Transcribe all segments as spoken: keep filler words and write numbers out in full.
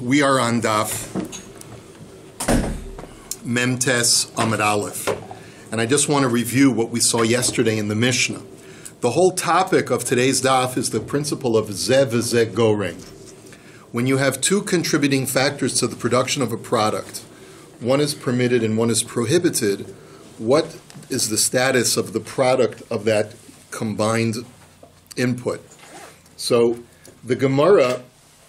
We are on Daf Memtes Amud Aleph, and I just want to review what we saw yesterday in the Mishnah. The whole topic of today's Daf is the principle of Ze v'Ze Goreng. When you have two contributing factors to the production of a product, one is permitted and one is prohibited, what is the status of the product of that combined input? So the Gemara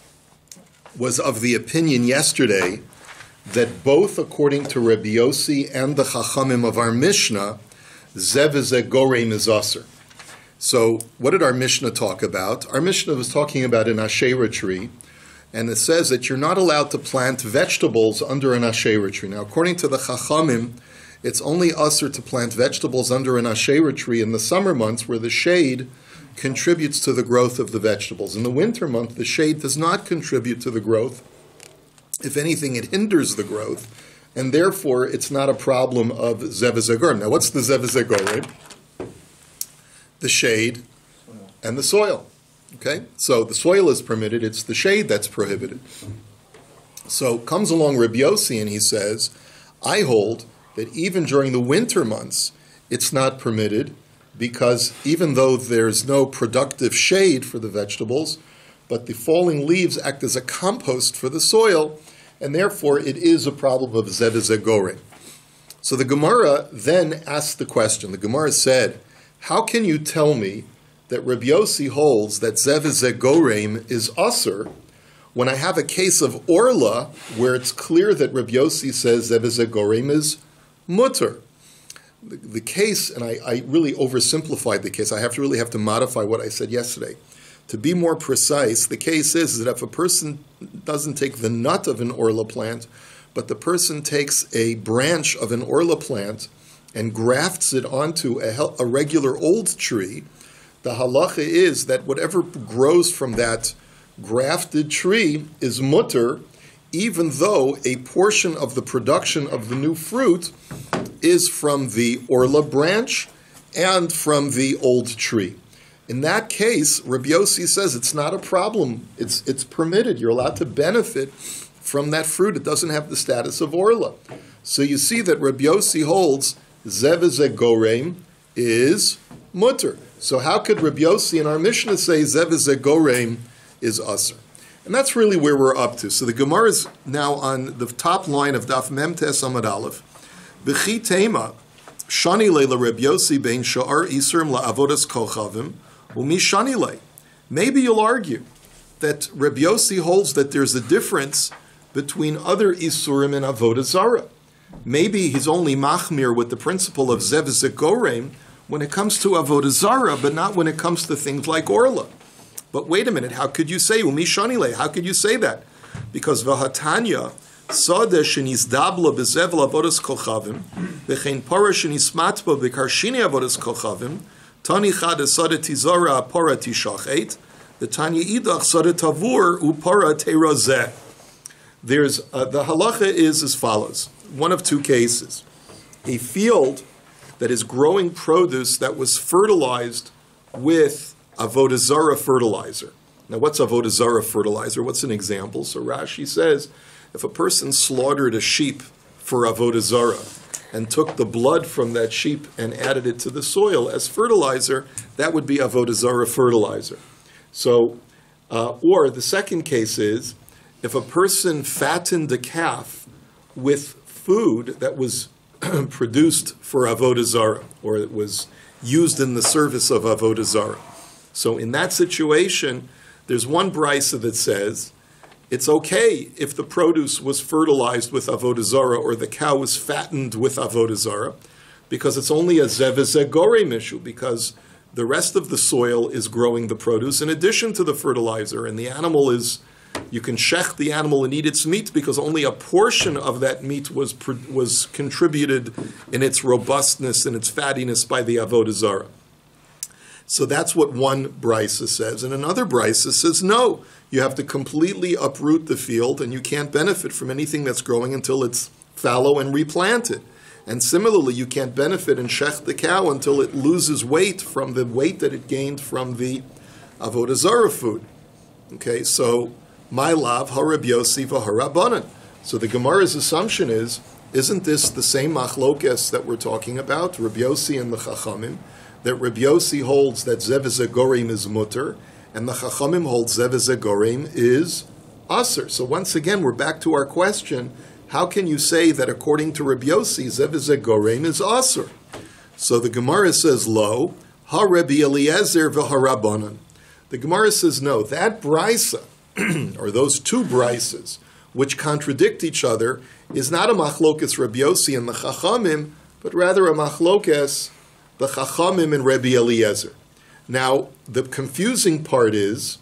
was of the opinion yesterday that both according to Rabbi Yossi and the Chachamim of our Mishnah, Ze v'Ze Gorem is Aser. So what did our Mishnah talk about? Our Mishnah was talking about an Asherah tree, and it says that you're not allowed to plant vegetables under an Asherah tree. Now, according to the Chachamim, it's only Aser to plant vegetables under an Asherah tree in the summer months where the shade contributes to the growth of the vegetables. In the winter month, the shade does not contribute to the growth. If anything, it hinders the growth, and therefore it's not a problem of Ze v'Ze Gorem. Now, what's the Ze v'Ze Gorem? The shade and the soil. Okay? So the soil is permitted, it's the shade that's prohibited. So comes along Rabbi Yossi and he says, I hold that even during the winter months, it's not permitted, because even though there's no productive shade for the vegetables, but the falling leaves act as a compost for the soil, and therefore it is a problem of Ze v'Ze Gorem. So the Gemara then asked the question. The Gemara said, how can you tell me that Rabbi Yossi holds that Ze v'Ze Gorem is Aser when I have a case of Orla where it's clear that Rabbi Yossi says Ze v'Ze Gorem is Mutter? The, the case, and I, I really oversimplified the case. I have to really have to modify what I said yesterday. To be more precise, the case is that if a person doesn't take the nut of an Orla plant, but the person takes a branch of an Orla plant and grafts it onto a, a regular old tree, the halacha is that whatever grows from that grafted tree is mutter, even though a portion of the production of the new fruit is from the Orla branch and from the old tree. In that case, Rabbi Yossi says it's not a problem. It's, it's permitted. You're allowed to benefit from that fruit. It doesn't have the status of Orla. So you see that Rabbi Yossi holds Ze v'Ze Gorem is mutter. So how could Rabbi Yossi in our Mishnah say Ze v'Ze Gorem is Aser? And that's really where we're up to. So the Gemara is now on the top line of Daf Memtes Amud Aleph. B'chi tema shani leila Rabbi Yossi bein sha'ar isurim la'avodas kochavim u'mi shani le. Maybe you'll argue that Rabbi Yossi holds that there's a difference between other isurim and avodah zarah. Maybe he's only machmir with the principle of Ze v'Ze Gorem when it comes to avodah zarah, but not when it comes to things like Orla. But wait a minute, how could you say, Umi Shanile, how could you say that? Because Vahatanya, Sadeh shenizdabla bezevel avodas kochavim, v'chein para shenismatba b'karshini avodas kochavim, tani chad sadeh tizara para tishachet, the tanya idach sadeh tavur upara terazeh. There's, uh, the halacha is as follows. One of two cases. A field that is growing produce that was fertilized with avodah zarah fertilizer. Now, what's avodah zarah fertilizer? What's an example? So Rashi says, if a person slaughtered a sheep for avodah zarah and took the blood from that sheep and added it to the soil as fertilizer, that would be avodah zarah fertilizer. So, uh, or the second case is, if a person fattened a calf with food that was produced for avodah zarah, or it was used in the service of avodah zarah. So in that situation, there's one brisa that says it's okay if the produce was fertilized with avodah zarah or the cow was fattened with avodah zarah, because it's only a Ze v'Ze Gorem issue, because the rest of the soil is growing the produce in addition to the fertilizer, and the animal is, you can shech the animal and eat its meat because only a portion of that meat was was contributed in its robustness and its fattiness by the avodah zarah. So that's what one brisa says. And another brisa says, no, you have to completely uproot the field and you can't benefit from anything that's growing until it's fallow and replanted. And similarly, you can't benefit and shech the cow until it loses weight from the weight that it gained from the avodah zarah food. Okay, so My lav ha-Reb Yossi v'ha-Rabbanan. So the Gemara's assumption is, isn't this the same machlokes that we're talking about, Reb Yossi and the Chachamim, that Reb Yossi holds that zev zegorim is mutter, and the Chachamim holds zev zegorim is aser. So once again, we're back to our question, how can you say that according to Reb Yossi, zev zegorim is aser? So the Gemara says, lo, ha-Rabbi Eliezer v'ha-Rabbanan. The Gemara says, no, that brisa, or those two brises, which contradict each other, is not a machlokes Rabbi Yossi and the Chachamim, but rather a machlokes the Chachamim and Rabbi Eliezer. Now, the confusing part is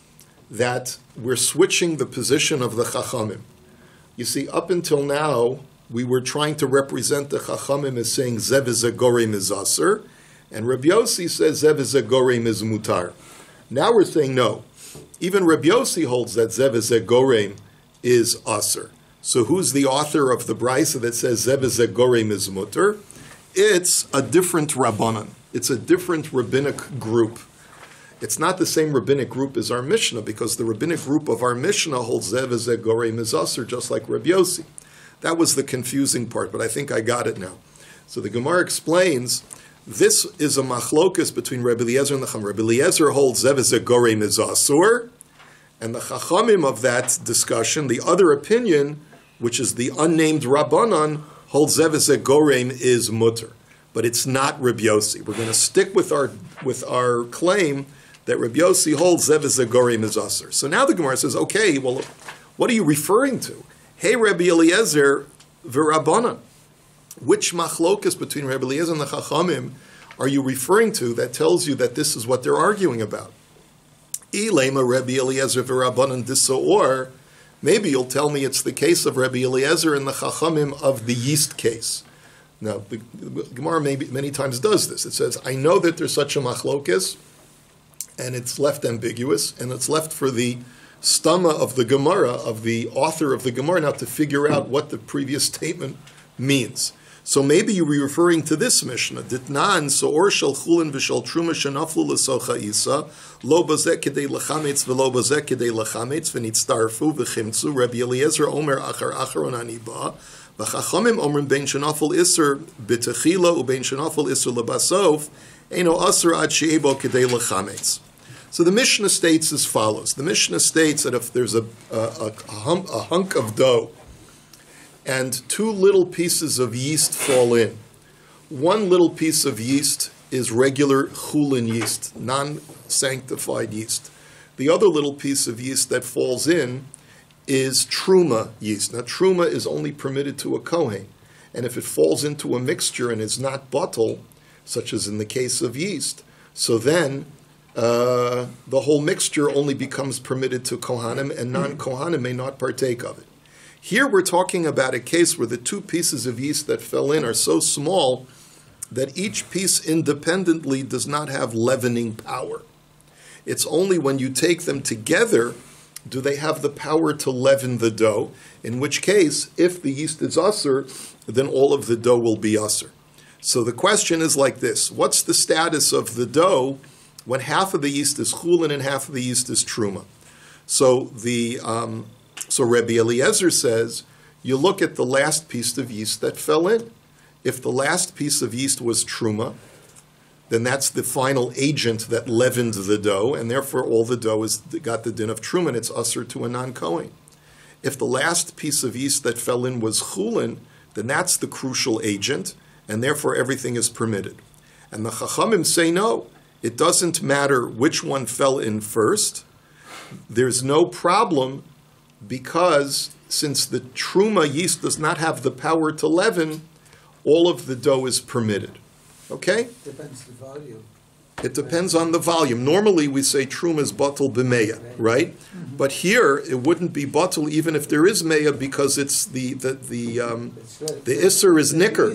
that we're switching the position of the Chachamim. You see, up until now, we were trying to represent the Chachamim as saying zev zegorim is aser, and Rabbi Yossi says zev zegorim is mutar. Now we're saying no. Even Rabbi Yossi holds that zev zegorim is aser. So who's the author of the brisa that says zev zegorim is mutar? It's a different rabbanan. It's a different rabbinic group. It's not the same rabbinic group as our Mishnah, because the rabbinic group of our Mishnah holds zev zegorim is aser, just like Rabbi Yossi. That was the confusing part, but I think I got it now. So the Gemara explains, this is a machlokus between Rabbi Eliezer and the Chachamim. Rabbi Eliezer holds zev zegorim is asur, and the Chachamim of that discussion, the other opinion, which is the unnamed Rabbanan, holds zev zegorim is mutter. But it's not Rabbi Yossi. We're going to stick with our with our claim that Rabbi Yossi holds zev zegorim is asur. So now the Gemara says, okay, well, what are you referring to? Hey, Rabbi Eliezer v'Rabbanan. Which machlokas between Rabbi Eliezer and the Chachamim are you referring to that tells you that this is what they're arguing about? Ilema Rabbi Eliezer v'Rabbanan disoor. Maybe you'll tell me it's the case of Rabbi Eliezer and the Chachamim of the yeast case. Now, the, the Gemara maybe, many times does this. It says, I know that there's such a machlokas, and it's left ambiguous, and it's left for the stomach of the Gemara, of the author of the Gemara, now to figure out what the previous statement means. So maybe you were referring to this Mishnah. Ditnan so'or shel chulin v'shel truma shenaflu l'socha isa lo bazeh kedei lechametz v'lo bazeh kedei lechametz v'nitztarfu v'chimtzu Rabbi Eliezer omer achar acharon aniba v'chachamim omrim bein shenaflu iser b'techila u'bein shenaflu iser lebasof eino aser ad she'ebo kedei lechametz. So the Mishnah states as follows. The Mishnah states that if there's a, a, a, hum, a hunk of dough and two little pieces of yeast fall in, one little piece of yeast is regular chulin yeast, non-sanctified yeast. The other little piece of yeast that falls in is truma yeast. Now truma is only permitted to a kohen, and if it falls into a mixture and is not bottle, such as in the case of yeast, so then Uh, the whole mixture only becomes permitted to Kohanim, and non-Kohanim may not partake of it. Here we're talking about a case where the two pieces of yeast that fell in are so small that each piece independently does not have leavening power. It's only when you take them together do they have the power to leaven the dough, in which case, if the yeast is aser, then all of the dough will be aser. So the question is like this: what's the status of the dough when half of the yeast is chulin and half of the yeast is truma? So the um, so Rabbi Eliezer says, you look at the last piece of yeast that fell in. If the last piece of yeast was truma, then that's the final agent that leavened the dough, and therefore all the dough has got the din of truma, and it's usher to a non-kohen. If the last piece of yeast that fell in was chulin, then that's the crucial agent, and therefore everything is permitted. And the Chachamim say no. It doesn't matter which one fell in first. There's no problem because since the truma yeast does not have the power to leaven, all of the dough is permitted. Okay? Depends the volume. It depends on the volume. Normally we say truma is batel b'meya, right? Mm-hmm. But here it wouldn't be batel even if there is meya, because it's the the the um, right. the iser is nicker.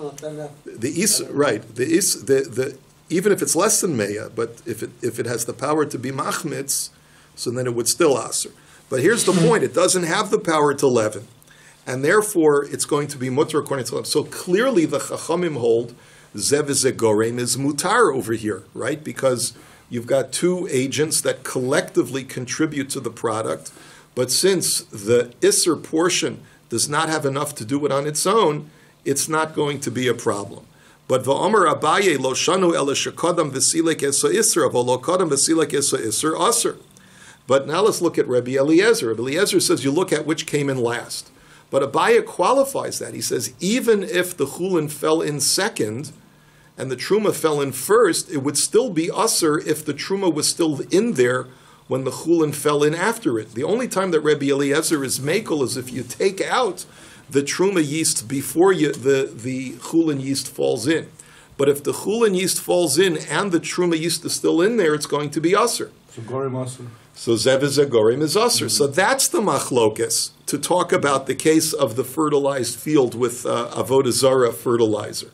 The iser, right? The is the the. Even if it's less than meya, but if it if it has the power to be machmitz, so then it would still aser. But here's the point: it doesn't have the power to leaven, and therefore it's going to be mutar according to leaven. So clearly, the Chachamim hold zev zegorim is mutar over here, right? Because you've got two agents that collectively contribute to the product. But since the Isser portion does not have enough to do it on its own, it's not going to be a problem. But v'omer Abaye lo shanu ela shekodam v'silek esa Isser, avo lo kodam v'silek esa Isser aser. But now let's look at Rabbi Eliezer. Rabbi Eliezer says you look at which came in last. But Abaye qualifies that. He says even if the chulin fell in second and the truma fell in first, it would still be aser if the truma was still in there when the chulin fell in after it. The only time that Rabbi Eliezer is makel is if you take out the truma yeast before you, the, the chulin yeast falls in. But if the chulin yeast falls in and the truma yeast is still in there, it's going to be aser. So gorim aser. So zev is gorim is aser. Mm-hmm. So that's the machlokes to talk about the case of the fertilized field with uh, avodah zarah fertilizer.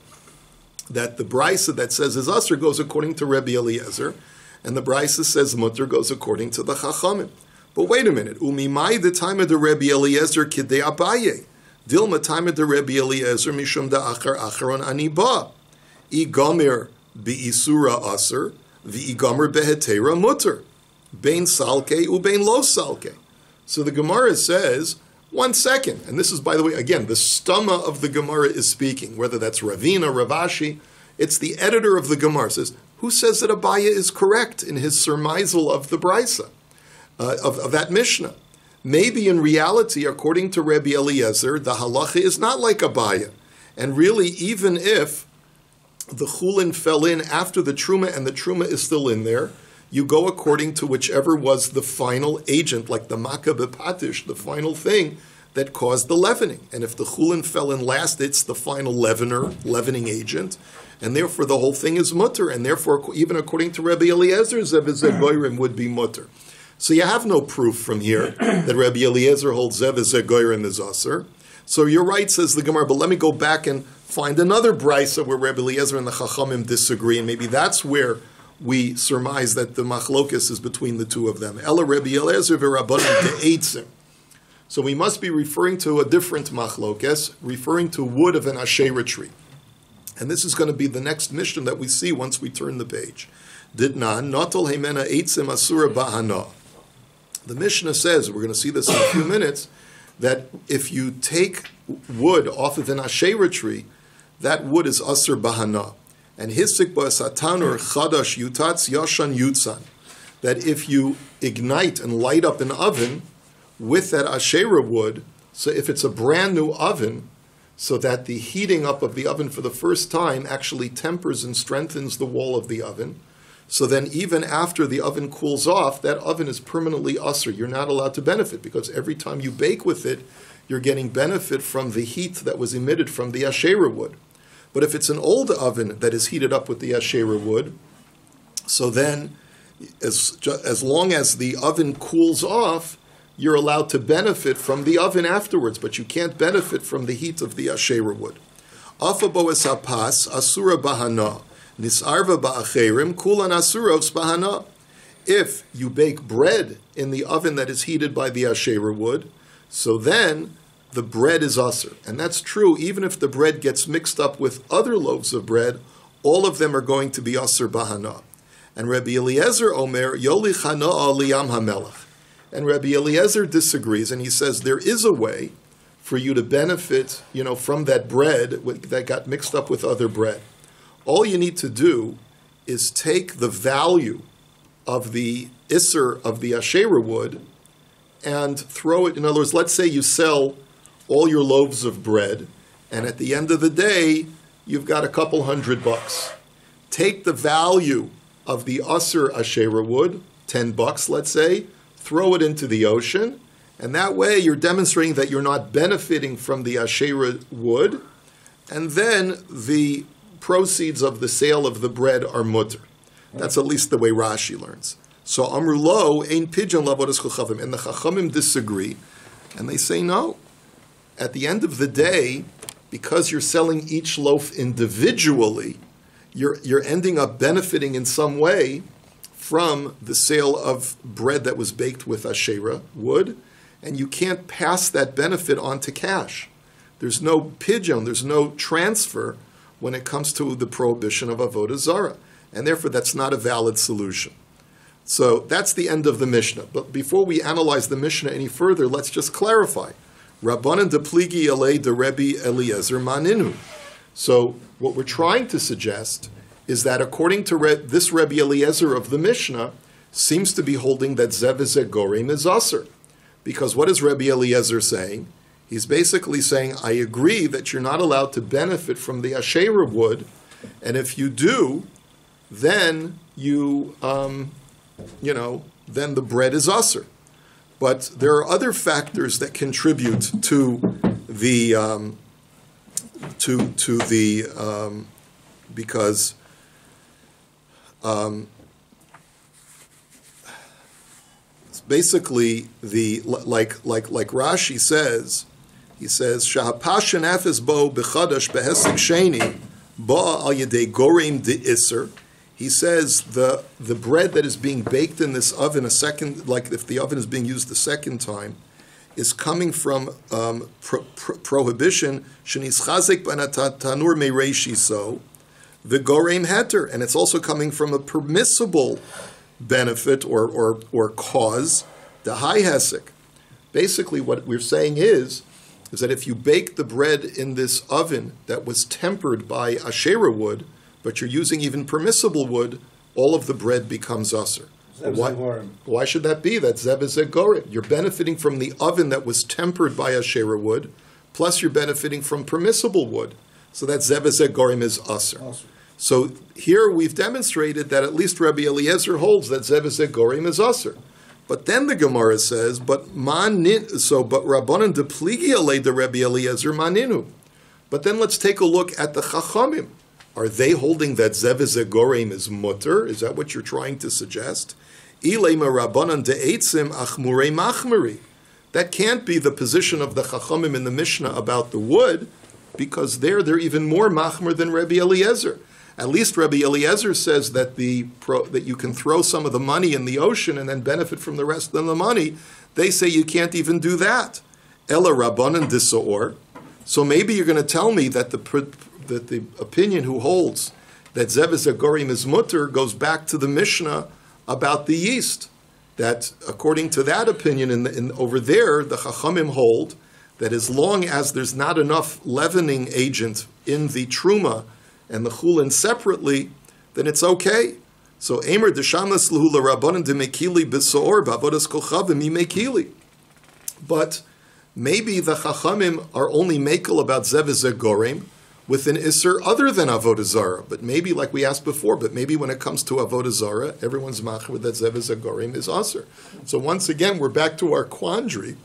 That the brisa that says is aser goes according to Rabbi Eliezer, and the brisa says mutter goes according to the chachamim. But wait a minute, umimai the time of the Rabbi Eliezer kidei Abaye, dilma time of the Rabbi Eliezer mishum da achar acharon aniba, igomer biisura aser, v'igomer behetera mutter, bein salke ubein lo salke. So the Gemara says, one second, and this is, by the way, again, the stomach of the Gemara is speaking, whether that's Ravina, Ravashi, it's the editor of the Gemara says, who says that Abaye is correct in his surmisal of the brisa, uh, of, of that Mishnah? Maybe in reality, according to Rabbi Eliezer, the halacha is not like Abaye. And really, even if the chulin fell in after the truma and the truma is still in there, you go according to whichever was the final agent, like the makkah b'patish, the final thing that caused the leavening. And if the chulin fell in last, it's the final leavener, leavening agent, and therefore the whole thing is mutter, and therefore even according to Rabbi Eliezer, zev goyrim would be mutter. So you have no proof from here that Rabbi Eliezer holds zev goyrim is aser. So you're right, says the Gemara, but let me go back and find another brisa where Rabbi Eliezer and the Chachamim disagree, and maybe that's where we surmise that the machlokes is between the two of them. Ela Rabbi Eliezer v'Rabbanim de'etzim. So we must be referring to a different machlokes, referring to wood of an asherah tree. And this is going to be the next mission that we see once we turn the page. Ditnan, notol heimena eitzim asura bahana. The Mishnah says, we're going to see this in a few minutes, that if you take wood off of an asherah tree, that wood is asur bahana. And hisik ba'satanur chadash yutatz yashan yutzan. That if you ignite and light up an oven with that asherah wood, so if it's a brand new oven, so that the heating up of the oven for the first time actually tempers and strengthens the wall of the oven, so then even after the oven cools off, that oven is permanently usher. You're not allowed to benefit, because every time you bake with it, you're getting benefit from the heat that was emitted from the asherah wood. But if it's an old oven that is heated up with the asherah wood, so then as, as long as the oven cools off, you're allowed to benefit from the oven afterwards, but you can't benefit from the heat of the asherah wood. Afa boes hapas asura bahana nisarva ba'acherim kulan asuros bahana. If you bake bread in the oven that is heated by the asherah wood, so then the bread is aser. And that's true even if the bread gets mixed up with other loaves of bread, all of them are going to be aser bahana. And Rabbi Eliezer omer yoli chana liyam hamelach. And Rabbi Eliezer disagrees, and he says there is a way for you to benefit, you know, from that bread that got mixed up with other bread. All you need to do is take the value of the isser of the asherah wood and throw it. In other words, let's say you sell all your loaves of bread, and at the end of the day, you've got a couple hundred bucks. Take the value of the aser asherah wood, ten bucks, let's say, throw it into the ocean, and that way you're demonstrating that you're not benefiting from the asherah wood, and then the proceeds of the sale of the bread are mutter. That's at least the way Rashi learns. So Amru Lo, ein pidyon lavodas chachamim, and the chachamim disagree, and they say no. At the end of the day, because you're selling each loaf individually, you're you're ending up benefiting in some way from the sale of bread that was baked with asherah wood, and you can't pass that benefit on to cash. There's no pidyon, there's no transfer when it comes to the prohibition of avodah zarah, and therefore that's not a valid solution. So that's the end of the Mishnah. But before we analyze the Mishnah any further, let's just clarify. Rabbanan de pligi alei de Rebbe Eliezer maninu. So what we're trying to suggest is that according to Re- this Rebbe Eliezer of the Mishnah, seems to be holding that zev gorim is aser. Because what is Rebbe Eliezer saying? He's basically saying, I agree that you're not allowed to benefit from the Asherah wood, and if you do, then you, um, you know, then the bread is aser. But there are other factors that contribute to the, um, to to the, um, because um, it's basically the like like like Rashi says. He says, "Shahapashan afis bo bechadash behesek sheni ba al yedei gorim de iser." He says the the bread that is being baked in this oven a second, like if the oven is being used the second time, is coming from um, pro, pro, prohibition. Shenischazek b'tanur meireishi so the gorim heter, and it's also coming from a permissible benefit or or or cause, the high hesek. Basically, what we're saying is. is that if you bake the bread in this oven that was tempered by Asherah wood, but you're using even permissible wood, all of the bread becomes aser. Why, why should that be? That's zev gorim. You're benefiting from the oven that was tempered by Asherah wood, plus you're benefiting from permissible wood. So that zev gorim is aser. Awesome. So here we've demonstrated that at least Rabbi Eliezer holds that zev gorim is aser. But then the Gemara says, but manin, so but Rabbanan de pligi alei de Rabbi Eliezer maninu. But then let's take a look at the Chachamim. Are they holding that zev gorim is mutter? Is that what you're trying to suggest? Ilema Rabbanan de eitzim achmurei machmeri. That can't be the position of the Chachamim in the Mishnah about the wood, because there they're even more machmer than Rabbi Eliezer. At least Rabbi Eliezer says that the pro, that you can throw some of the money in the ocean and then benefit from the rest of the money. They say you can't even do that. Ella Rabbanan disoor. So maybe you're going to tell me that the that the opinion who holds that zev gorim is mutter goes back to the Mishnah about the yeast. That according to that opinion, in, the, in over there, the Chachamim hold that as long as there's not enough leavening agent in the truma and the chulin separately, then it's okay. So, Eimer deshamas l'hu l'rabbanan de mekili b'soor b'avodas kochavim mekili. But maybe the chachamim are only mekel about zev gorim with an iser other than avodah zarah. But maybe, like we asked before, but maybe when it comes to avodah zarah, everyone's machmer that zev gorim is aser. So once again, we're back to our quandary.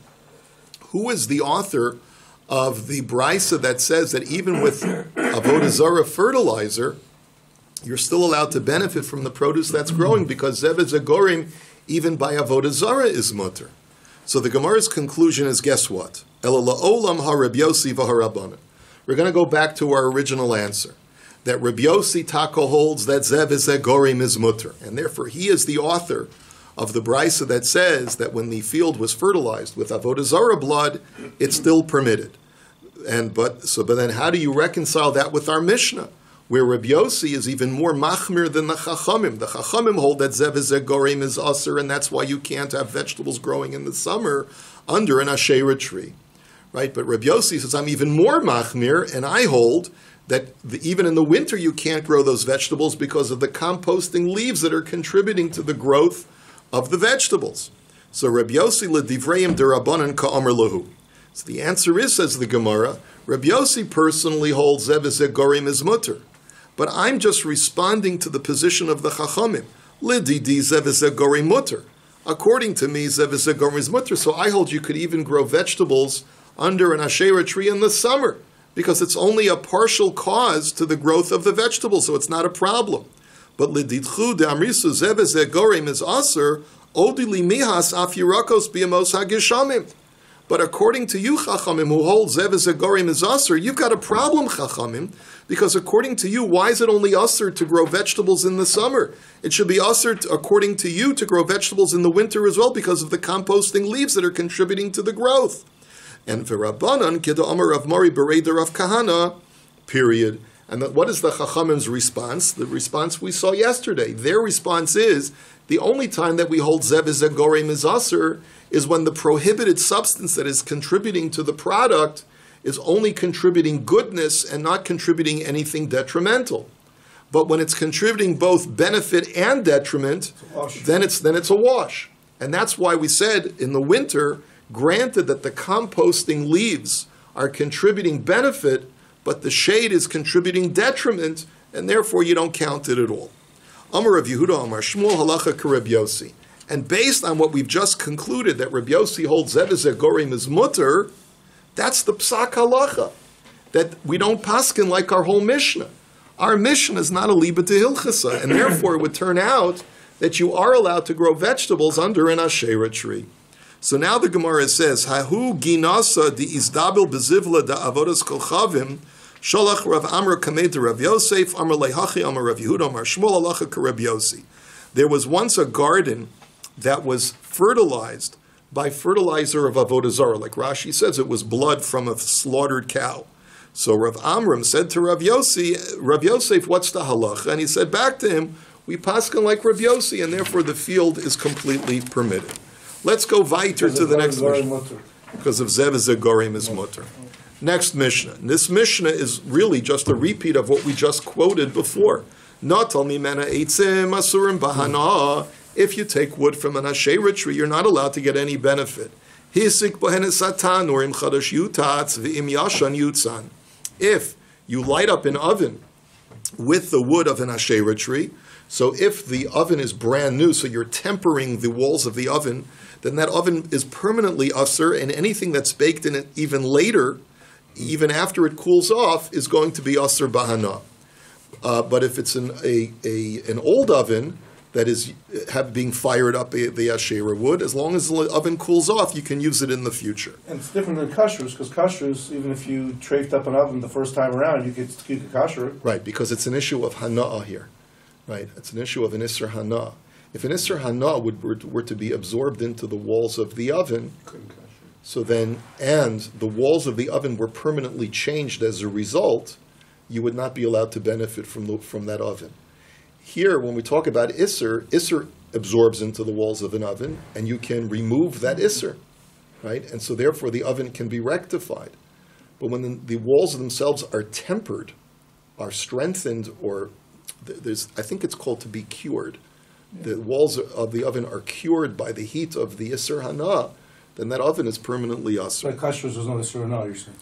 Who is the author of the brisa that says that even with avodah zarah fertilizer, you're still allowed to benefit from the produce that's growing because zev gorim, even by avodah zarah, is mutter. So the Gemara's conclusion is, guess what? Ela la'olam ha-Reb Yossi v'ha-Rabbanan. We're going to go back to our original answer, that Reb Yossi Tako holds that zev gorim is mutter, and therefore he is the author of the brisa that says that when the field was fertilized with avodah zarah blood, it's still permitted. And but so, but then how do you reconcile that with our Mishnah, where Reb Yossi is even more machmir than the Chachamim? The Chachamim hold that zev gorim is aser, and that's why you can't have vegetables growing in the summer under an Asherah tree, right? But Reb Yossi says, I'm even more machmir, and I hold that the, even in the winter you can't grow those vegetables because of the composting leaves that are contributing to the growth of the vegetables. So Reb Yossi ledivreim derabanan ka'amar lahu. So the answer is, says the Gemara, Reb Yossi personally holds zev gorim is mutter. But I'm just responding to the position of the Chachamim. Lididi zev gorim mutter. According to me, zev gorim is mutter. So I hold you could even grow vegetables under an Asherah tree in the summer, because it's only a partial cause to the growth of the vegetables, so it's not a problem. But lididchu de amrisu zev gorim is aser, odili mihas af yirakos b'yamos hagishamim. But according to you, Chachamim, who hold zev gorim is aser, you've got a problem, Chachamim, because according to you, why is it only aser to grow vegetables in the summer? It should be aser, according to you, to grow vegetables in the winter as well, because of the composting leaves that are contributing to the growth. And for Rabbanan, Keda Amar Rav Mari Berei de Rav Kahana, period. And the, what is the Chachamim's response? The response we saw yesterday. Their response is, the only time that we hold Zev V'Zeh Gorem is Aser is when the prohibited substance that is contributing to the product is only contributing goodness and not contributing anything detrimental. But when it's contributing both benefit and detriment, it's then it's then it's a wash. And that's why we said in the winter, granted that the composting leaves are contributing benefit, but the shade is contributing detriment, and therefore you don't count it at all. Amar Rav Yehuda Amar Shmuel halacha k'Reb Yossi. And based on what we've just concluded, that Reb Yossi holds Zev V'Zeh Gorem is mutter, that's the psak halacha. That we don't paskin like our whole Mishnah. Our Mishnah is not a liba de hilchasa, and therefore it would turn out that you are allowed to grow vegetables under an Asherah tree. So now the Gemara says, Hahu ginasa di izdabil bezivla da avodas kolchavim, shalach Rav Amr kamed to Rav Yosef, Amr lehachi, Amr Rav Yehuda, Amr Shmuel halacha k'Reb Yossi. There was once a garden that was fertilized by fertilizer of avodah zarah. Like Rashi says, it was blood from a slaughtered cow. So Rav Amram said to Rav Yossi, Rav Yosef, what's the halacha? And he said back to him, we paskin like Rav Yossi, and therefore the field is completely permitted. Let's go weiter to the next Mishnah. Because of Zev V'Zeh Gorem is mutter. Next Mishnah. And this Mishnah is really just a repeat of what we just quoted before. Natal mimena eitzim asurim bahana. If you take wood from an Asherah tree, you're not allowed to get any benefit. Hisik bohenes satan urim chadash yutatz v'im yashan yutzan. If you light up an oven with the wood of an Asherah tree, so if the oven is brand new, so you're tempering the walls of the oven, then that oven is permanently usher, and anything that's baked in it even later, even after it cools off, is going to be usher bahana. Uh, but if it's an, a, a, an old oven that is have being fired up the, the Asherah wood, as long as the oven cools off, you can use it in the future. And it's different than kashrus, because kashrus, even if you trafed up an oven the first time around, you could, you could kasher it. Right, because it's an issue of hana'ah here. Right, it's an issue of an isser hana'ah. If an isser hana'ah would, were, were to be absorbed into the walls of the oven, so then, and the walls of the oven were permanently changed as a result, you would not be allowed to benefit from the, from that oven. Here, when we talk about isser, isser absorbs into the walls of an oven, and you can remove that isser, right? And so therefore the oven can be rectified. But when the, the walls themselves are tempered, are strengthened, or there's, I think it's called to be cured, yeah. The walls of the oven are cured by the heat of the isser hana, then that oven is permanently asr. But kashrus is not isser hana, you're saying?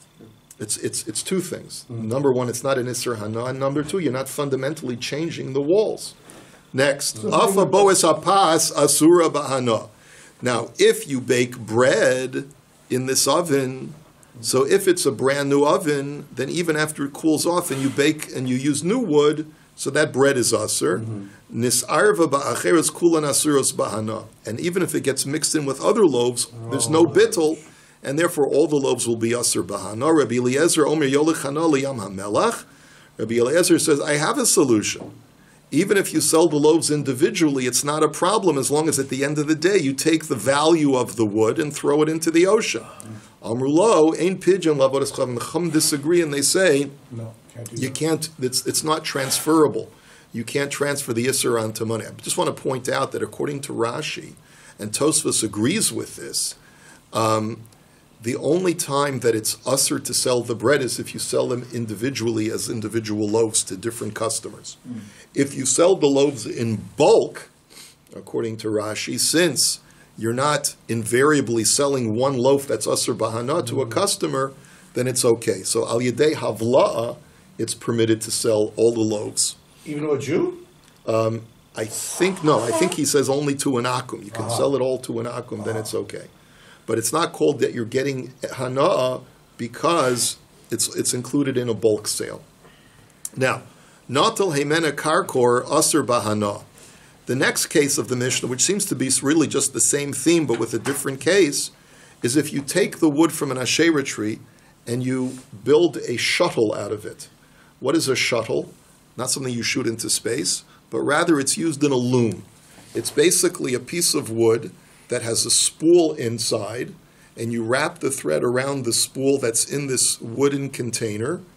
It's it's it's two things. Mm-hmm. Number one, it's not an isser hana, and number two, you're not fundamentally changing the walls. Next, afa boes apas asura bahana. Now, if you bake bread in this oven, so if it's a brand new oven, then even after it cools off and you bake and you use new wood, so that bread is aser. Nis'arva ba'acheres kulan asuros bahana. And even if it gets mixed in with other loaves, there's no bittul, and therefore all the loaves will be aser bahana. Rabbi Eliezer omer yolichana liyam hamelach. Rabbi Eliezer says, I have a solution. Even if you sell the loaves individually, it's not a problem as long as at the end of the day you take the value of the wood and throw it into the ocean. Amrulo, ain't pigeon lavodas chavim. The Chum disagree and they say, no, can't do you that. can't, it's, it's not transferable. You can't transfer the Isser onto money. I just want to point out that according to Rashi, and Tosfos agrees with this, um, the only time that it's usher to sell the bread is if you sell them individually as individual loaves to different customers. Mm. If you sell the loaves in bulk, according to Rashi, since you're not invariably selling one loaf that's usher bahana mm. to a customer, then it's okay. So al yedei havla'a, it's permitted to sell all the loaves. Even to a Jew? Um, I think, no, I think he says only to an akum. You can uh-huh. sell it all to an akum, uh-huh. then it's okay. But it's not called that you're getting hana'ah because it's it's included in a bulk sale. Now, natal heimena karkor aser bahana. The next case of the Mishnah, which seems to be really just the same theme but with a different case, is if you take the wood from an Asherah tree and you build a shuttle out of it. What is a shuttle? Not something you shoot into space, but rather it's used in a loom. It's basically a piece of wood that has a spool inside, and you wrap the thread around the spool that's in this wooden container,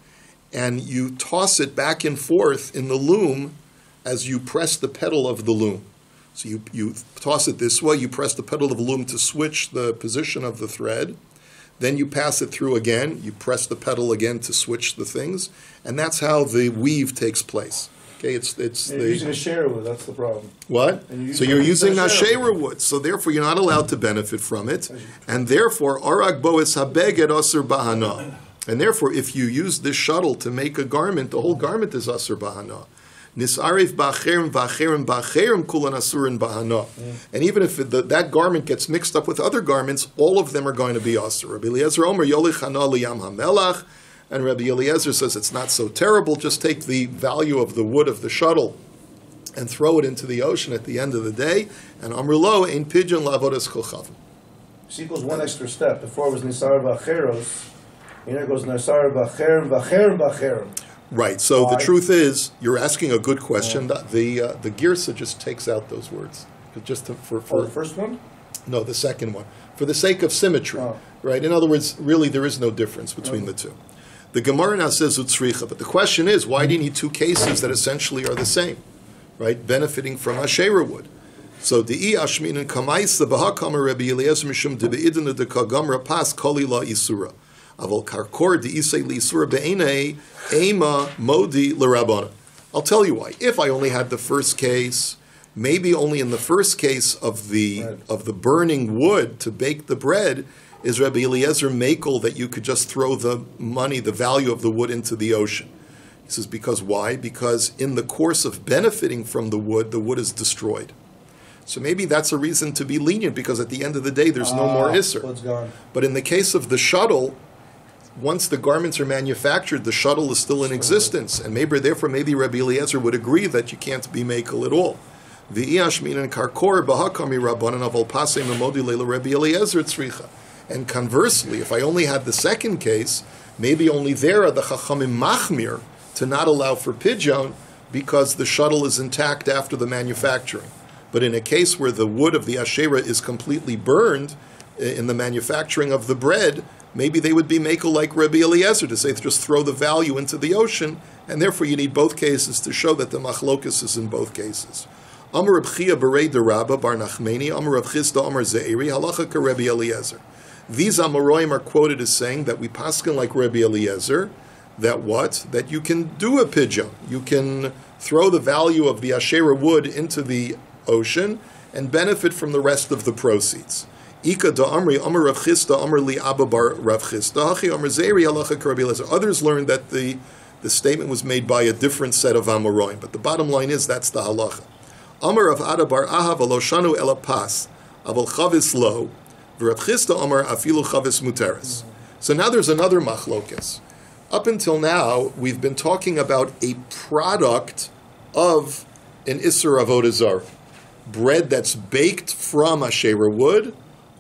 and you toss it back and forth in the loom as you press the pedal of the loom. So you, you toss it this way, you press the pedal of the loom to switch the position of the thread, then you pass it through again, you press the pedal again to switch the things, and that's how the weave takes place. Okay, it's it's You're the, using a share wood, that's the problem. what? And you So use you're a using share Ashera wood, so therefore you're not allowed to benefit from it, and therefore Arag Boes Habeged Asur Bahana. And therefore, if you use this shuttle to make a garment, the whole garment is Asur Bahana. Nisarif Bacherim Bacherim Bacherim Kulan Asurin Bahana. And even if the, that garment gets mixed up with other garments, all of them are going to be Asur. Rabbi Eliezer Omer Yolich Hana Liyam HaMelach. And Rabbi Eliezer says it's not so terrible, just take the value of the wood of the shuttle and throw it into the ocean at the end of the day. And Amrulo Ein Pidyon Lavodas Kolchavim. This equals one extra step. Before it was Nisar Bacheros, and here it goes Nisar Bacherim Bacherim Bacherim. Right. So Why? the truth is, you're asking a good question. Yeah. The uh, the Girsa just takes out those words, just to, for for Oh, the first one. No, the second one, for the sake of symmetry. Oh. Right. In other words, really, there is no difference between Okay. the two. The Gemara now says utzricha, but the question is, why do you need two cases that essentially are the same, right? Benefiting from Asherah wood. So the I Ashmin and Kamais the Bahakama Rabbi Eliezer Mishum de Beidin de Kagamra Pas Kolila Isura. Aval Karkor de Isay Lisura Be'enei Ema Modi L'Rabbana. I'll tell you why. If I only had the first case, maybe only in the first case of the Right. of the burning wood to bake the bread, is Rabbi Eliezer makel that you could just throw the money, the value of the wood into the ocean. He says, because why? Because in the course of benefiting from the wood, the wood is destroyed. So maybe that's a reason to be lenient, because at the end of the day, there's no more Ah, Isser. so it's gone. But in the case of the shuttle, once the garments are manufactured, the shuttle is still in existence. And maybe, therefore, maybe Rabbi Eliezer would agree that you can't be makel at all. V'iyashmin and karkor b'hakami rabbanan aval pasei memodi leila Rabbi Eliezer tzricha. And conversely, if I only had the second case, maybe only there are the chachamim machmir to not allow for pidyon, because the shuttle is intact after the manufacturing. But in a case where the wood of the Asherah is completely burned in the manufacturing of the bread, maybe they would be makel like Rabbi Eliezer to say just throw the value into the ocean, and therefore you need both cases to show that the machlokus is in both cases. Amar Reb Chia Berei de Rabba Bar Nachmeni, Amar Reb Chisda Amar Zeiri, Halacha ka Rabbi Eliezer. These Amoraim are quoted as saying that we paskin like Rabbi Eliezer, that what? That you can do a pidyon. You can throw the value of the Asherah wood into the ocean and benefit from the rest of the proceeds. Ika da Amri, Amar Rav Chisda, Amar li Abba bar Rav Chisda, Hachi Amar Zeiri, Halacha ka Rabbi Eliezer. Others learned that the, the statement was made by a different set of Amoraim, but the bottom line is that's the halacha. Amar Rav Ada bar Aha v'lo shanu ela pas, aval chavis lo, Rav Chisda Amar afilu chavis muteres. So now there's another machlokes. Up until now, we've been talking about a product of an Isser Avodah Zarah. Bread that's baked from Asherah wood,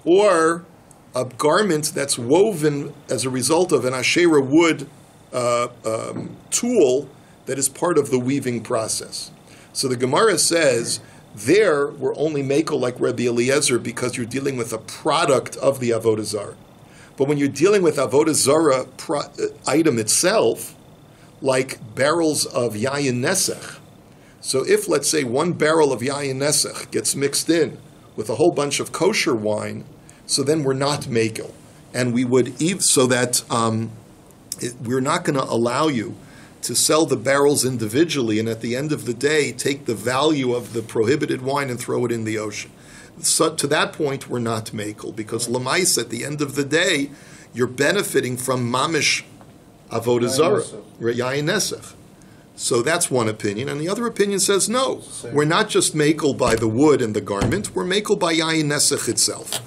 or a garment that's woven as a result of an Asherah wood uh, um, tool that is part of the weaving process. So the Gemara says, there we're only makel like Rabbi Eliezer because you're dealing with a product of the Avodah Zarah. But when you're dealing with Avodah Zarah pro- item itself, like barrels of Yayin Nesech, so if, let's say, one barrel of Yayin Nesech gets mixed in with a whole bunch of kosher wine, so then we're not makel. And we would, eat so that um, it, we're not going to allow you to sell the barrels individually and at the end of the day take the value of the prohibited wine and throw it in the ocean. So to that point, we're not makel, because lamais, at the end of the day, you're benefiting from mamish avodah zarah, yayin nesech. So that's one opinion, and the other opinion says no. We're not just makel by the wood and the garment; we're makel by yayin nesech itself.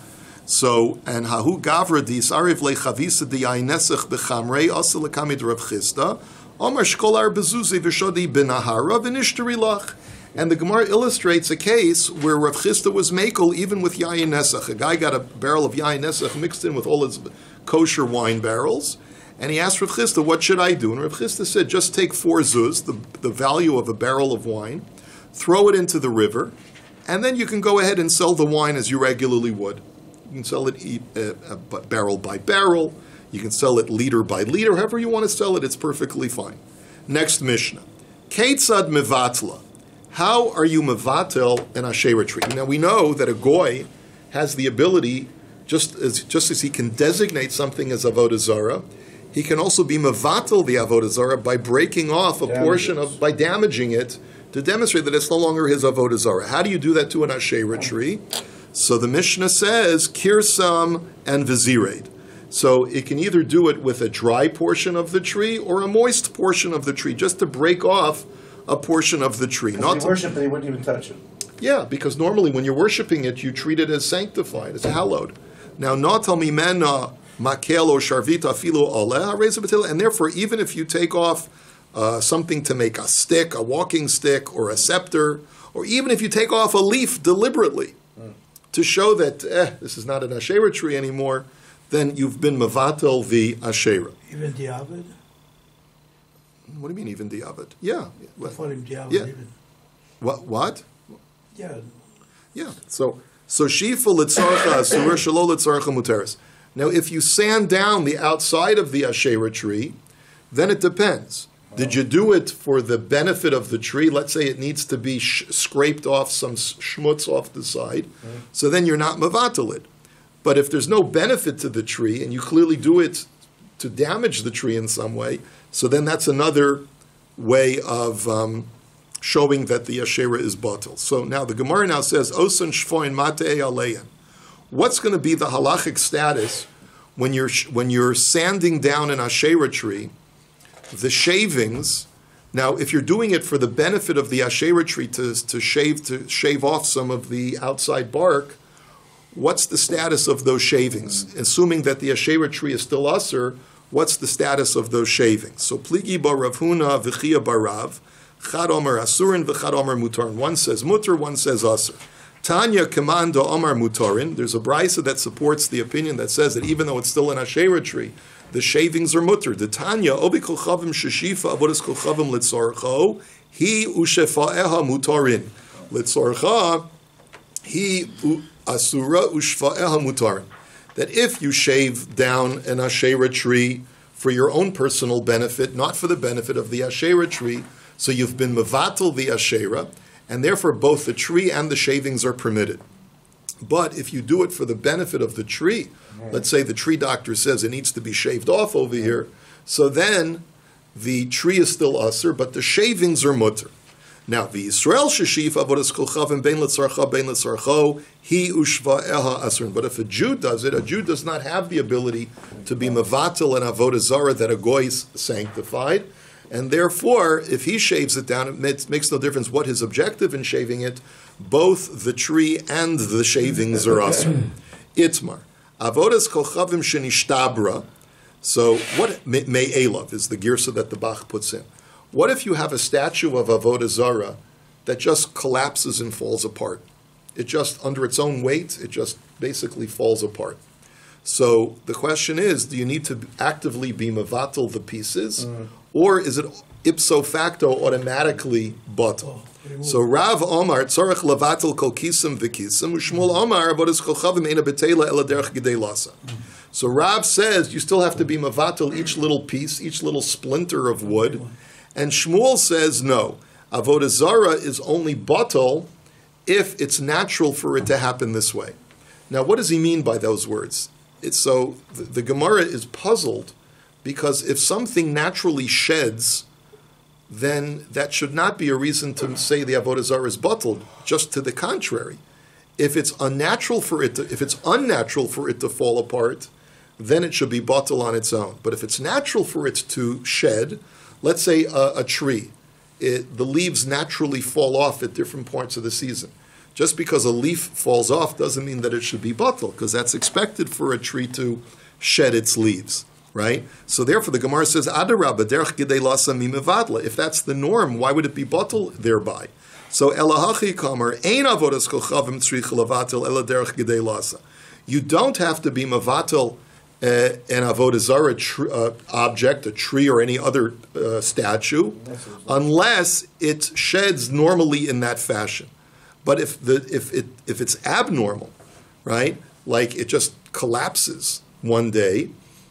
So and hahu gavra dis ariv lechavisa di yayin nesech bechamrei asel lekamid Rav Chisda Omar shkolar bezuzi v'shodi benahara v'nishtari lach. And the Gemara illustrates a case where Rav Chisda was makel even with yayin nesach. A guy got a barrel of yayin nesach mixed in with all his kosher wine barrels, and he asked Rav Chisda, what should I do? And Rav Chisda said, just take four zuz, the, the value of a barrel of wine, throw it into the river, and then you can go ahead and sell the wine as you regularly would. You can sell it uh, uh, barrel by barrel. You can sell it liter by liter, however you want to sell it, it's perfectly fine. Next Mishnah. Ketzad mevatla. How are you mevatel an Asherah tree? Now we know that a goy has the ability, just as just as he can designate something as avodah zarah, he can also be mevatel the avodah zarah by breaking off a Damages. portion of, by damaging it, to demonstrate that it's no longer his avodah zarah. How do you do that to an Asherah tree? So the Mishnah says kirsam and vizired. So it can either do it with a dry portion of the tree or a moist portion of the tree, just to break off a portion of the tree. If Not they to, worship it, they wouldn't even touch it. yeah, because normally when you're worshiping it, you treat it as sanctified, as hallowed. Now, not tell me mena makel or sharvita filu oleh, and therefore, even if you take off uh, something to make a stick, a walking stick, or a scepter, or even if you take off a leaf deliberately mm. to show that eh, this is not an Asherah tree anymore, then you've been mevatel the Asherah. Even diavad? What do you mean, even diavad? Yeah. I thought him diavad Yeah. even. What? What? Yeah. Yeah. So, so shifa litzarcha asur shelo litzarcha muteris. Now, if you sand down the outside of the Asherah tree, then it depends. Did you do it for the benefit of the tree? Let's say it needs to be sh- scraped off some schmutz off the side. Mm-hmm. So then you're not mevatel it. But if there's no benefit to the tree, and you clearly do it to damage the tree in some way, so then that's another way of um, showing that the Asherah is batel. So now the Gemara now says, Osan shfoin matei aleyan. What's going to be the halachic status when you're when you're sanding down an Asherah tree? The shavings. Now, if you're doing it for the benefit of the Asherah tree to to shave to shave off some of the outside bark, what's the status of those shavings? Mm-hmm. Assuming that the Asherah tree is still usher, what's the status of those shavings? So pligi bar Rav Huna v'chia bar Rav, chad omer asurin v'chad omer mutarin. One says mutar, one says usher. Tanya Kamanda Omar Mutarin, there's a brisa that supports the opinion that says that even though it's still an Asherah tree, the shavings are mutar. The Tanya, Obi Kolchavim Sheshifa Avodas Kolchavim Litzorcho, He Ushefa'eha Mutarin. Litzorcha, He Asura Ushfa'eha Mutarin. That if you shave down an Asherah tree for your own personal benefit, not for the benefit of the Asherah tree, so you've been mevatel the Asherah, and therefore both the tree and the shavings are permitted. But if you do it for the benefit of the tree, let's say the tree doctor says it needs to be shaved off over here, so then the tree is still usher, but the shavings are mutter. Now, the Yisrael sheshif avodas kolchavim bein letzarcha bein letzarcho he ushva eha asrin. But if a Jew does it, a Jew does not have the ability to be mevatel and avodah zarah that a goy is sanctified. And therefore, if he shaves it down, it makes, makes no difference what his objective in shaving it. Both the tree and the shavings are asr. Itmar. Avodas kolchavim shenishtabra. So what may elav is the girsa that the Bach puts in. What if you have a statue of avodah zarah that just collapses and falls apart? It just, under its own weight, it just basically falls apart. So the question is, do you need to actively be mevatel the pieces, mm. or is it ipso facto automatically batel? Oh, so Rav Omar tzarech levatel kol kisim v'kisim, u'Shmuel Omar avodas kol chavim eina betela ela derech gedei lasa. So Rav says you still have to be mevatel each little piece, each little splinter of wood, and Shmuel says no. Avodah zarah is only batel if it's natural for it to happen this way. Now, what does he mean by those words? It's so the, the Gemara is puzzled because if something naturally sheds, then that should not be a reason to say the avodah zarah is batel. Just to the contrary, if it's unnatural for it, to, if it's unnatural for it to fall apart, then it should be batel on its own. But if it's natural for it to shed, let's say a, a tree, it, the leaves naturally fall off at different points of the season. Just because a leaf falls off doesn't mean that it should be batel, because that's expected for a tree to shed its leaves, right? So therefore, the Gemara says, "Adarabba derech gedei lasa mi mevadla." If that's the norm, why would it be batel thereby? So elahachi kamer ein avodas kolchavim tzrich levatel ela derech gedei lasa. You don't have to be mevatel uh, an avodah zarah tr- uh, object, a tree or any other uh, statue, unless it sheds normally in that fashion. But if the if it if it's abnormal, right, like it just collapses one day,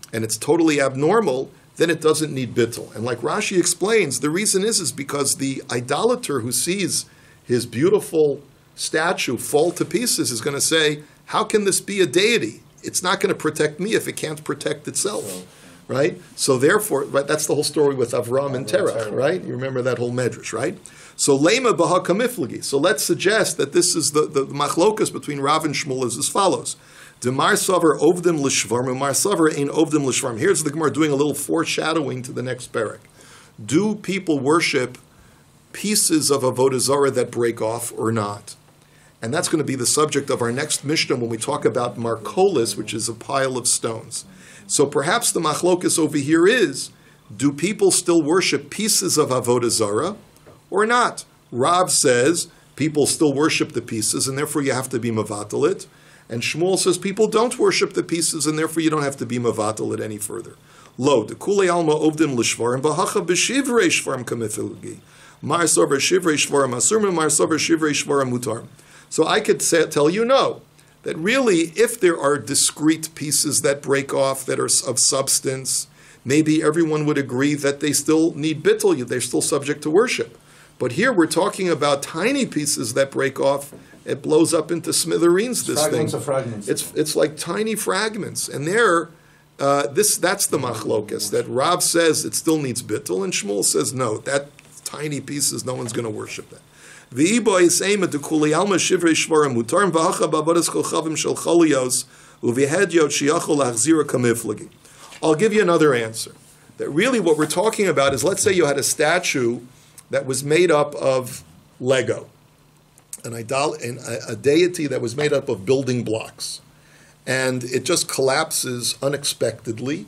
and it's totally abnormal, then it doesn't need bittul. And like Rashi explains, the reason is, is because the idolater who sees his beautiful statue fall to pieces is going to say, how can this be a deity? It's not going to protect me if it can't protect itself, right? So therefore, right, that's the whole story with Avram and Terach, right? You remember that whole medrash, right? So lema b'ha kamiflagi. So let's suggest that this is the, the machlokas between Rav and Shmuel is as follows. Demar savar ovdim l'shvarm, Mar savar ein ovdim l'shvarm. Here's the Gemara doing a little foreshadowing to the next parak. Do people worship pieces of avodah zarah that break off or not? And that's going to be the subject of our next Mishnah when we talk about markolis, which is a pile of stones. So perhaps the machlokas over here is, do people still worship pieces of avodah zarah or not? Rav says people still worship the pieces, and therefore you have to be mevatel it. And Shmuel says people don't worship the pieces, and therefore you don't have to be mevatel it any further. Lo, de kulei alma ovdim l'shvarim, v'hacha b'shivrei shvarim kamifilgi. Mar sover shivrei shvarim asur, mar sover shivrei shvarim mutar. So I could say, tell you no, that really if there are discrete pieces that break off that are of substance, maybe everyone would agree that they still need bittul, they're still subject to worship. But here we're talking about tiny pieces that break off. It blows up into smithereens, this fragments thing. Of fragments. It's it's like tiny fragments. And there, uh, this that's the machlokas, that Rav says it still needs bittul, and Shmuel says no, that tiny pieces, no one's going to worship that. V'ibo yisema dekuli alma shivrei shvarim mutarim v'hacha b'avodas kolchavim shel cholios u'v'hedyot sheyachol lachzira kamiflagi. I'll give you another answer. That really what we're talking about is, let's say you had a statue that was made up of Lego, an idol, a, a deity that was made up of building blocks, and it just collapses unexpectedly.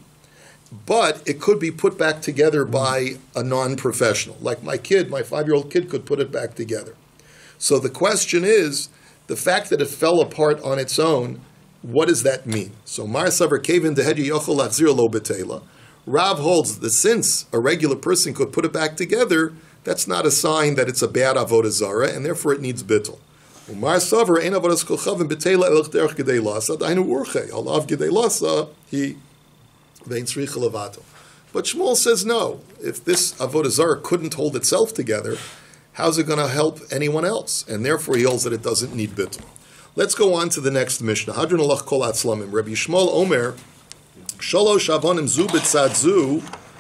But it could be put back together by a non-professional. Like my kid, my five-year-old kid could put it back together. So the question is, the fact that it fell apart on its own, what does that mean? So Mar Savar Kevin Dehedi Yochol Achzir Lo Betela. Rav holds that since a regular person could put it back together, that's not a sign that it's a bad avodah zarah, and therefore it needs bittul. Mar Savar Ein Avodas Kolchavim Betela Elch Derech Gedei Lasa Dainu Urche Alav Gedei Lasa He. But Shmuel says no. If this avodah zarah couldn't hold itself together, how's it going to help anyone else? And therefore he holds that it doesn't need bittul. Let's go on to the next Mishnah. Hadron alach kol atzlamim. Rabbi Shmuel Omer, shalosh avonim zu b'tzad zu,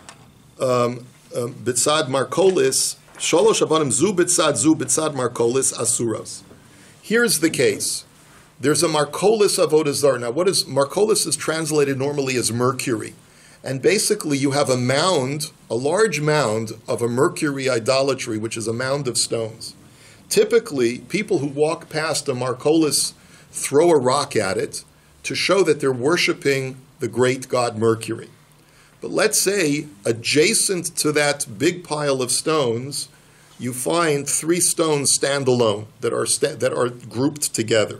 b'tzad markolis, shalosh avonim zu b'tzad zu, b'tzad markolis asuros. Here's the case. There's a markolis avodah zarah. Now, what is markolis is translated normally as mercury, and basically you have a mound, a large mound of a mercury idolatry, which is a mound of stones. Typically, people who walk past a markolis throw a rock at it to show that they're worshiping the great god Mercury. But let's say adjacent to that big pile of stones, you find three stones stand alone that are sta- that are grouped together.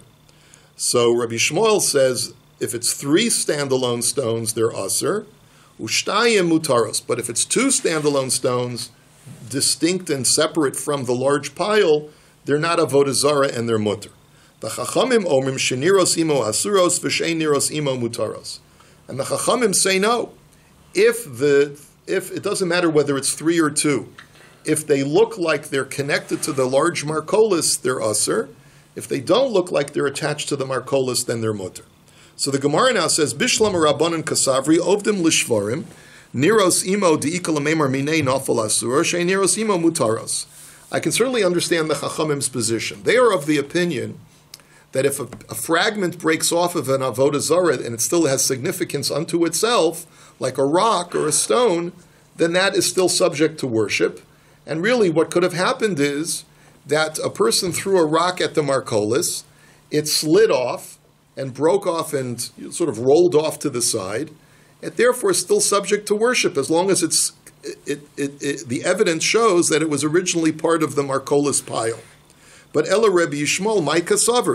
So Rabbi Shmuel says, if it's three standalone stones, they're aser, ushtayim mutaros. But if it's two standalone stones, distinct and separate from the large pile, they're not avodah zarah and they're mutar. The chachamim omrim sheniros imo asuros v'shein niros imo mutaros. And the chachamim say no. If the if it doesn't matter whether it's three or two, if they look like they're connected to the large markolis, they're aser. If they don't look like they're attached to the markolis, then they're mutar. So the Gemara now says, Bishlam Rabbanan Kasavri, Ovdim Lishvarim, Niros Imo Diikal Memar Minei Nafal Asur, She Niros Imo Mutaros. I can certainly understand the Chachamim's position. They are of the opinion that if a, a fragment breaks off of an avodah zarah and it still has significance unto itself, like a rock or a stone, then that is still subject to worship. And really what could have happened is that a person threw a rock at the markolis, it slid off and broke off and sort of rolled off to the side, and therefore is still subject to worship as long as it's it, it, it, the evidence shows that it was originally part of the markolis pile. But Ela Rebbe Yishmael, my kasaver,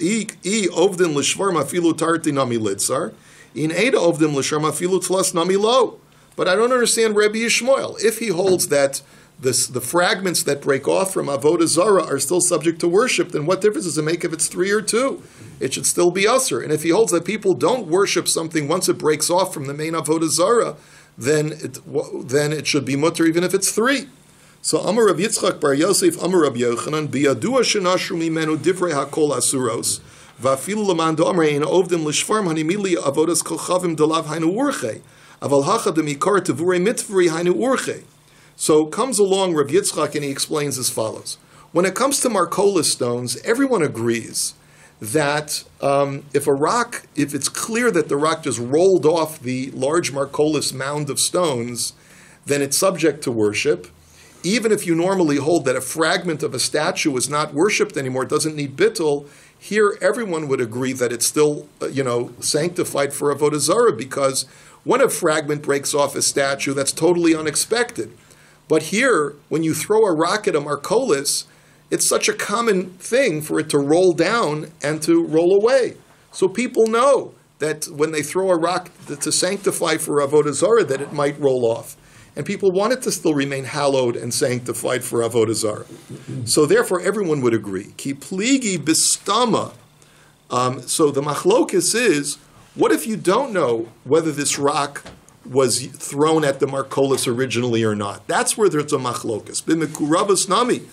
I ovdin l'shvar mafilu tarti nami litzar, in Ada ovdim l'shvar mafilu tlas nami lo. But I don't understand Rebbe Yishmael. If he holds that this, the fragments that break off from avodah zarah are still subject to worship, then what difference does it make if it's three or two? It should still be usher. And if he holds that people don't worship something once it breaks off from the main avodah zarah, then it, then it should be mutter even if it's three. So Amar Rav Yitzchak bar Yosef, Amar Rav Yochanan, biyadua shenashru mimenu divrei hakol asuros, va'afilu l'man do'amar ein ovdim l'shfarm hanimili avodas kochavim delav hainu urche, aval hacha demikar tevurei mitvuri hainu urche. So comes along Rav Yitzchak and he explains as follows. When it comes to Marcolis stones, everyone agrees that um, if a rock, if it's clear that the rock just rolled off the large Marcolis mound of stones, then it's subject to worship. Even if you normally hold that a fragment of a statue is not worshipped anymore, it doesn't need bittul, here everyone would agree that it's still, uh, you know, sanctified for avodah zarah, because when a fragment breaks off a statue, that's totally unexpected. But here, when you throw a rock at a Marcolis, it's such a common thing for it to roll down and to roll away. So people know that when they throw a rock to sanctify for avodah zarah, that it might roll off. And people want it to still remain hallowed and sanctified for avodah zarah. So therefore, everyone would agree. Ki pligi bistama. Um, so the machlokus is, what if you don't know whether this rock was thrown at the Marcolis originally or not? That's where there's a machlokus. B'mekurabas nami.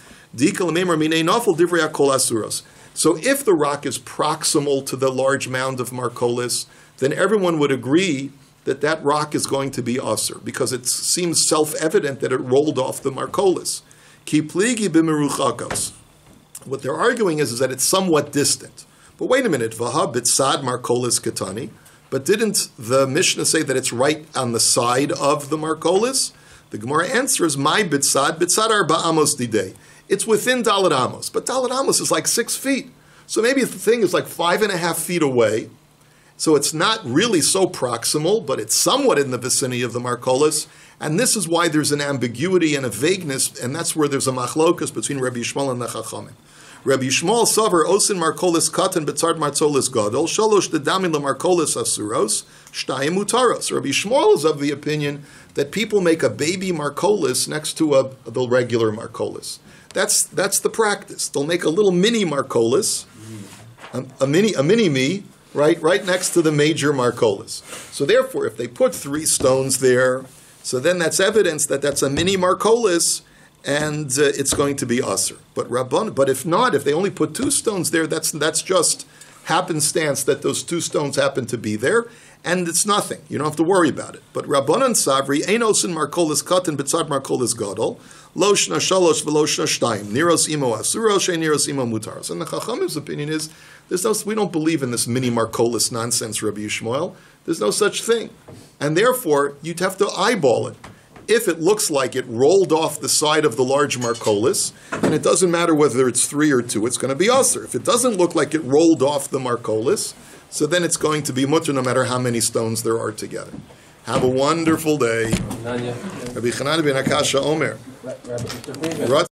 So if the rock is proximal to the large mound of Marcolis, then everyone would agree that that rock is going to be asur, because it seems self-evident that it rolled off the Marcolis. Ki pligi b'meruchakos. What they're arguing is, is that it's somewhat distant. But wait a minute, Vaha bitsad Marcolis katani. But didn't the Mishnah say that it's right on the side of the Marcolis? The Gemara answers, my bitsad, bitsad arba amos didei. It's within Dalet Amos, but Dalet Amos is like six feet. So maybe the thing is like five and a half feet away. So it's not really so proximal, but it's somewhat in the vicinity of the Marcolis. And this is why there's an ambiguity and a vagueness, and that's where there's a machlokus between Rabbi Yishmael and the Chachamim. Rabbi Yishmael savar osin Marcolis katan betzard marcolis gadol shalosh dedamin lemarcolis asuros shtayim mutaros. Rabbi Yishmael is of the opinion that people make a baby Marcolis next to a, the regular Marcolis. That's that's the practice. They'll make a little mini Marcolis, a, a mini a mini me, right, right next to the major Marcolis. So therefore, if they put three stones there, so then that's evidence that that's a mini Marcolis, and uh, it's going to be usher. But Rabban, but if not, if they only put two stones there, that's that's just happenstance that those two stones happen to be there, and it's nothing. You don't have to worry about it. But Rabbanan Savri, Einosin Marcolis Katan B'tzad Marcolis Gadol, Loshna Shalosh Veloshna Shtaim, Niros Imo Asuros, Niros Imo Mutaros. And the Chachamim's opinion is, there's no, we don't believe in this mini Marcolis nonsense, Rabbi Yishmael. There's no such thing. And therefore, you'd have to eyeball it. If it looks like it rolled off the side of the large Marcolis, and it doesn't matter whether it's three or two, it's going to be usher. If it doesn't look like it rolled off the Marcolis, so then it's going to be mutter no matter how many stones there are together. Have a wonderful day. Rabbi Chanan ben Akasha Omer.